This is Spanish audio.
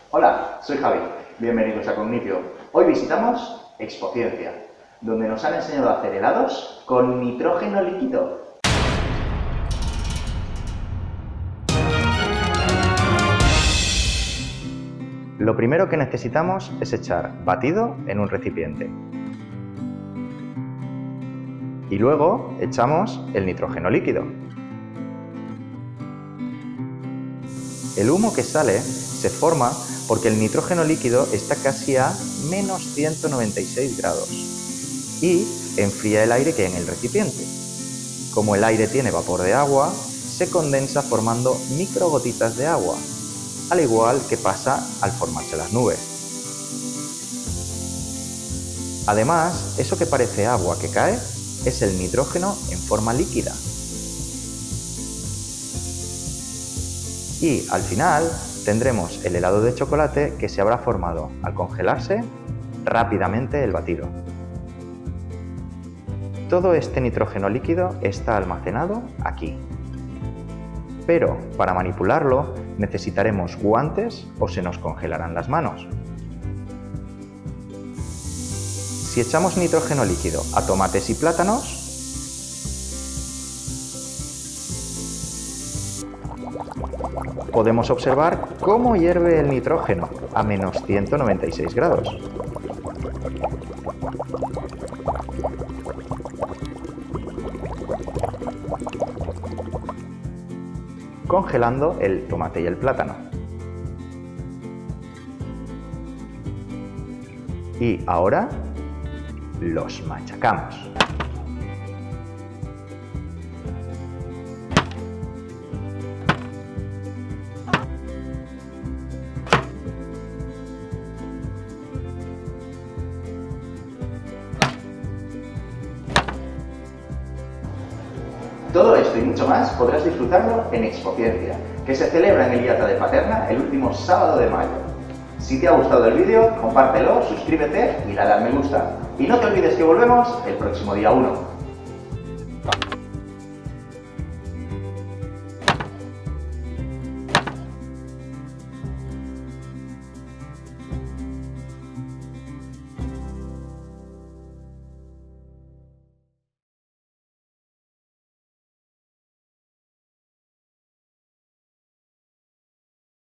Hola, soy Javi. Bienvenidos a Cognitio. Hoy visitamos Expociencia, donde nos han enseñado a hacer helados con nitrógeno líquido. Lo primero que necesitamos es echar batido en un recipiente. Y luego echamos el nitrógeno líquido. El humo que sale se forma porque el nitrógeno líquido está casi a menos 196 grados y enfría el aire que hay en el recipiente. Como el aire tiene vapor de agua, se condensa formando microgotitas de agua, al igual que pasa al formarse las nubes. Además, eso que parece agua que cae es el nitrógeno en forma líquida. Y al final tendremos el helado de chocolate que se habrá formado al congelarse rápidamente el batido. Todo este nitrógeno líquido está almacenado aquí. Pero para manipularlo necesitaremos guantes o se nos congelarán las manos. Si echamos nitrógeno líquido a tomates y plátanos, podemos observar cómo hierve el nitrógeno a menos 196 grados. Congelando el tomate y el plátano. Y ahora los machacamos. Todo esto y mucho más podrás disfrutarlo en Expociencia, que se celebra en el IATA de Paterna el último sábado de mayo. Si te ha gustado el vídeo, compártelo, suscríbete y dale al me gusta. Y no te olvides que volvemos el próximo día 1.